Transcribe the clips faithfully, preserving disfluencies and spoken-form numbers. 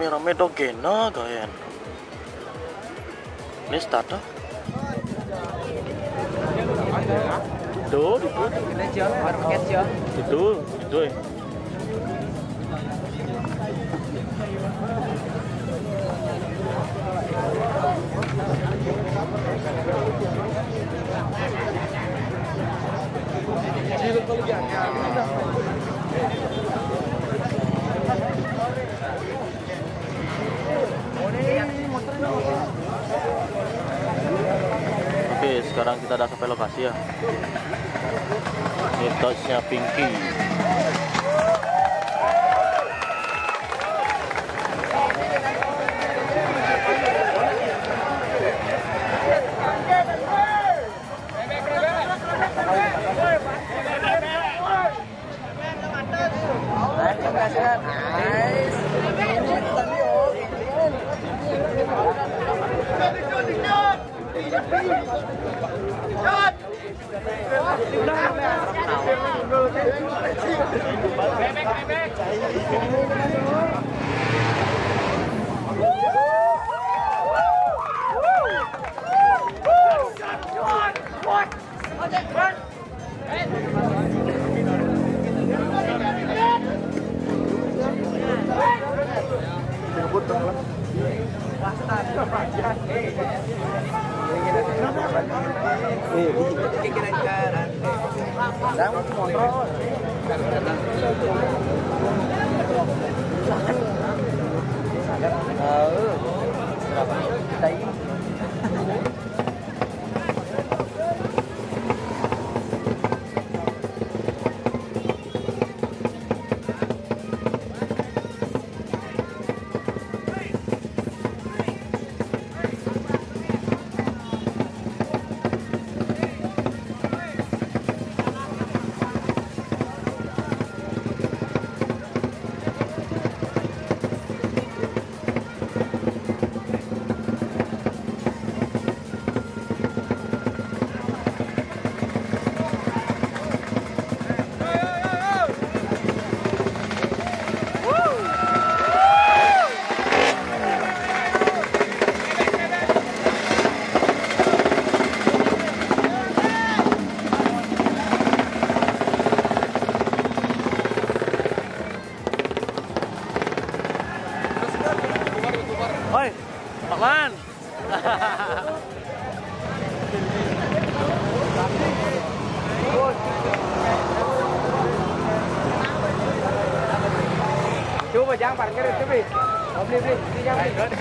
rame do gena gaen. Ini start dah. Itu, itu. Kita jual market jual. Itu, itu. Oke, sekarang kita udah sampai lokasi ya. Ini tasnya Pinky. Oi, Pak Man. Coba jangan parkir itu, Bi. Oh, beli beli, ini jangan beli.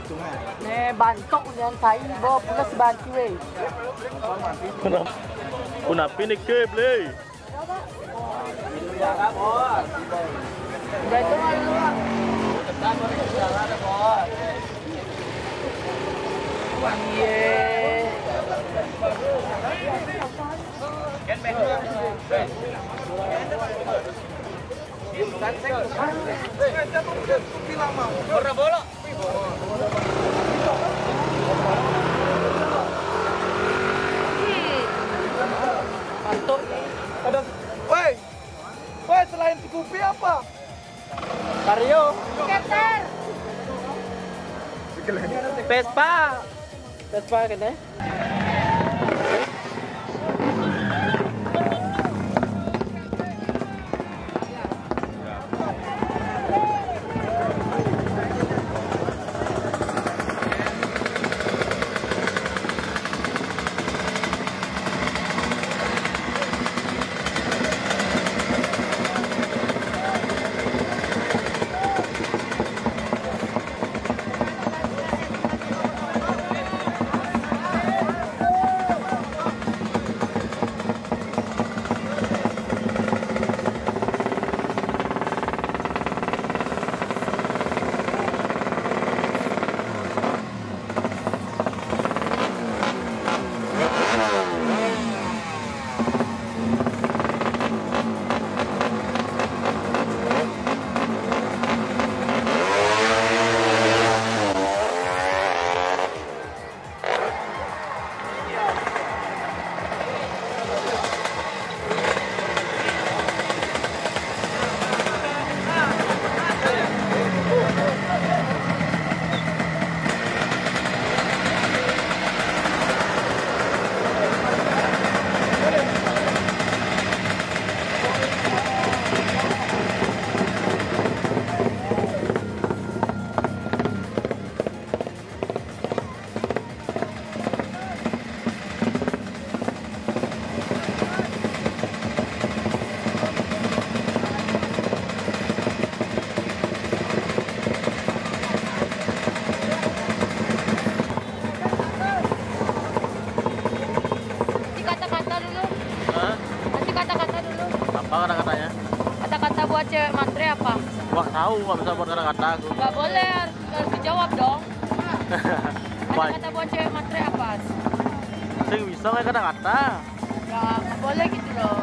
Nih bantok unian kai bawa plus bantu weh. Kenapa? Kenapa ini ke beli? Udah itu mah dulu lah. Iya. Bola-bola. Bantuk. Ada, woi, woi selain Scoopy apa? Vario. Skater. Vespa. Vespa kene. Apa kata-katanya? Kata-kata buat cewek matre apa? Wah tahu nggak bisa buat kata-kata aku. Gak boleh, harus, harus dijawab dong. Kata-kata buat cewek matre apa? Sing bisa nggak kata-kata? Gak, gak boleh gitu loh.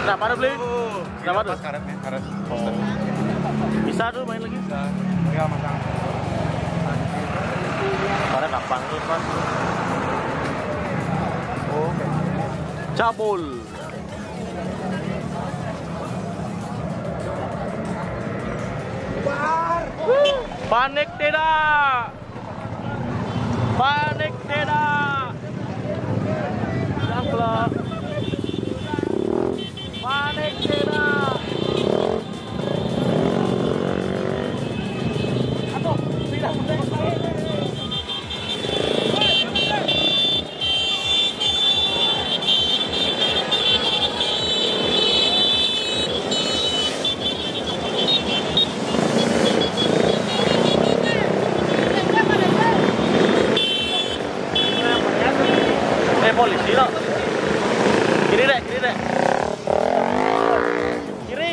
Kenapa ada beli? Kenapa Pas tuh? karetnya, karet. Oh. Bisa tuh main lagi? Bisa. Tinggal masang. Karet gampang tuh kan. Oh, oke. Cabul. Panik tidak. Panik tidak. Jangkla. Panik tidak. Aduh, tidak. Eh polisi loh. Kiri dek, kiri dek. Kiri.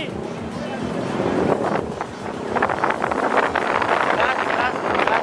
Gas, gas, gas.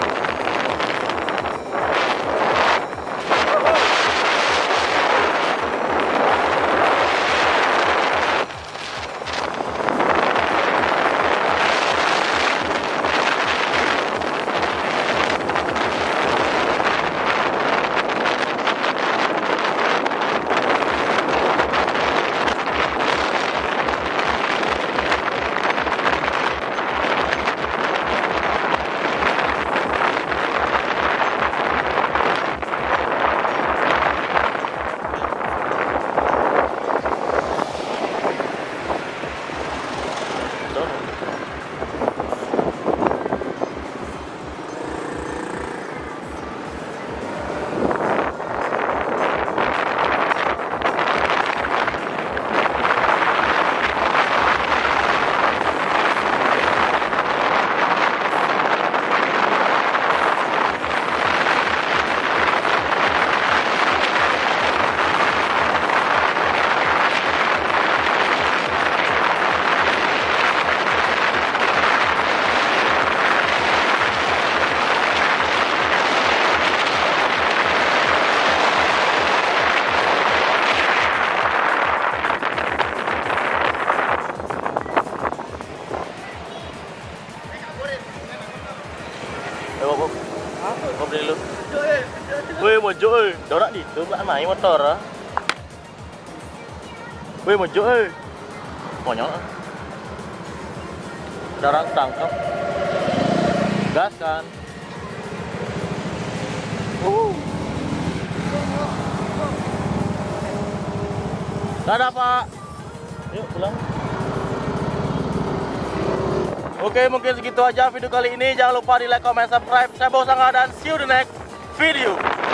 Ayo, Bob. Bob beli lu. Weh, mojo euy. Dorak di tu belak main motor ah. Weh, mojo euy. Monyok. Dorak tangkap. Gas kan. Uh. Dadah, Pak. Yuk pulang. Oke, mungkin segitu aja video kali ini. Jangan lupa di like, comment, subscribe. Saya Bos Angga dan see you the next video.